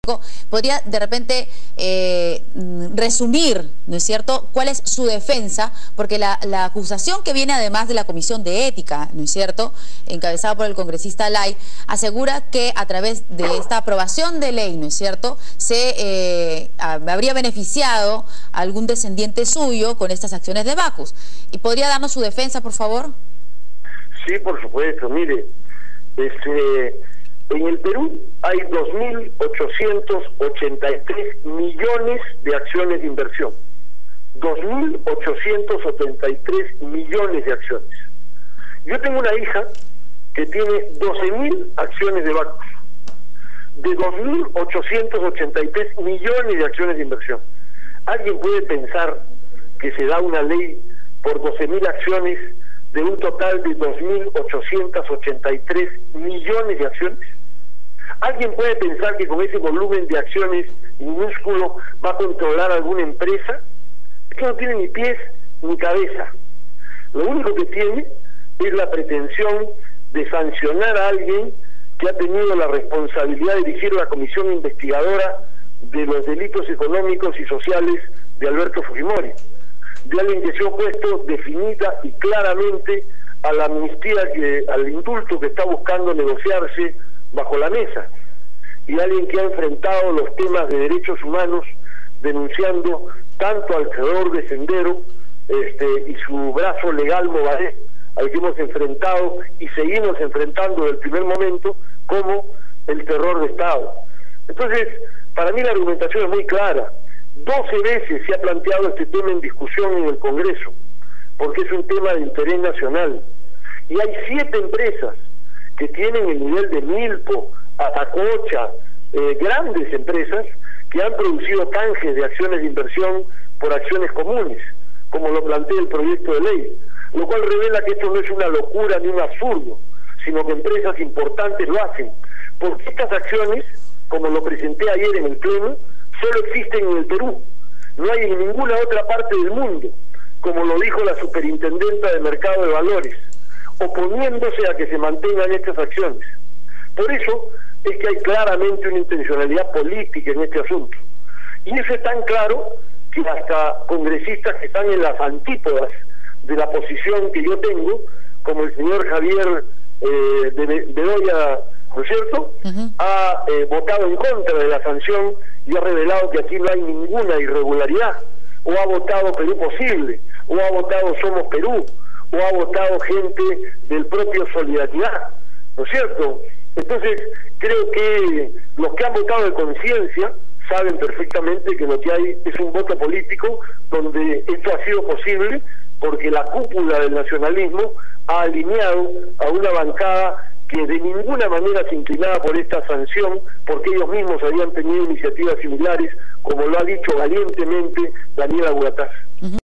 ¿Podría de repente resumir, ¿no es cierto?, cuál es su defensa? Porque la acusación que viene además de la Comisión de Ética, ¿no es cierto?, encabezada por el congresista Lay, asegura que a través de esta aprobación de ley, ¿no es cierto?, se habría beneficiado a algún descendiente suyo con estas acciones de Bacus. ¿Y podría darnos su defensa, por favor? Sí, por supuesto. Mire, en el Perú hay 2.883 millones de acciones de inversión. 2.883 millones de acciones. Yo tengo una hija que tiene 12.000 acciones de Bacus, de 2.883 millones de acciones de inversión. ¿Alguien puede pensar que se da una ley por 12.000 acciones de un total de 2.883 millones de acciones? ¿Alguien puede pensar que con ese volumen de acciones minúsculo va a controlar alguna empresa? Es que no tiene ni pies ni cabeza. Lo único que tiene es la pretensión de sancionar a alguien que ha tenido la responsabilidad de dirigir la comisión investigadora de los delitos económicos y sociales de Alberto Fujimori, de alguien que se ha opuesto definida y claramente a la amnistía, al indulto que está buscando negociarse bajo la mesa, y alguien que ha enfrentado los temas de derechos humanos denunciando tanto al creador de Sendero y su brazo legal Movadé, al que hemos enfrentado y seguimos enfrentando desde el primer momento, como el terror de Estado. Entonces, para mí la argumentación es muy clara. 12 veces se ha planteado este tema en discusión en el Congreso, porque es un tema de interés nacional, y hay 7 empresas que tienen el nivel de Milpo, Atacocha, grandes empresas que han producido canjes de acciones de inversión por acciones comunes, como lo plantea el proyecto de ley, lo cual revela que esto no es una locura ni un absurdo, sino que empresas importantes lo hacen, porque estas acciones, como lo presenté ayer en el Pleno, solo existen en el Perú, no hay en ninguna otra parte del mundo, como lo dijo la superintendenta de Mercado de Valores, oponiéndose a que se mantengan estas acciones. Por eso es que hay claramente una intencionalidad política en este asunto. Y eso es tan claro que hasta congresistas que están en las antípodas de la posición que yo tengo, como el señor Javier Bedoya, ¿no es cierto?, ha votado en contra de la sanción y ha revelado que aquí no hay ninguna irregularidad, o ha votado Perú Posible, o ha votado Somos Perú, o ha votado gente del propio Solidaridad, ¿no es cierto? Entonces, creo que los que han votado de conciencia saben perfectamente que lo que hay es un voto político donde esto ha sido posible porque la cúpula del nacionalismo ha alineado a una bancada que de ninguna manera se inclinaba por esta sanción, porque ellos mismos habían tenido iniciativas similares, como lo ha dicho valientemente Daniela Burataz.